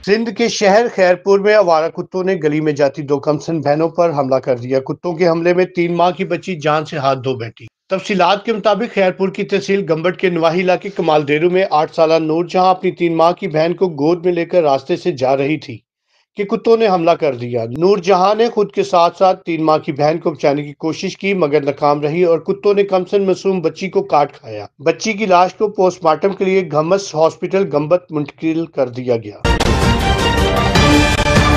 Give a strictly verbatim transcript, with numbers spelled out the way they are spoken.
सिंध के शहर खैरपुर में आवारा कुत्तों ने गली में जाती दो कमसिन बहनों पर हमला कर दिया। कुत्तों के हमले में तीन माह की बच्ची जान से हाथ धो बैठी। तफसीलात के मुताबिक खैरपुर की तहसील गंबट के नवाही इलाके कमाल देरू में आठ साल नूर जहां अपनी तीन माह की बहन को गोद में लेकर रास्ते से जा रही थी कि कुत्तों ने हमला कर दिया। नूर जहां ने खुद के साथ साथ तीन माह की बहन को बचाने की कोशिश की मगर नाकाम रही और कुत्तों ने कमसिन मासूम बच्ची को काट खाया। बच्ची की लाश को पोस्टमार्टम के लिए घमस हॉस्पिटल गंबत मुंतकिल कर दिया गया।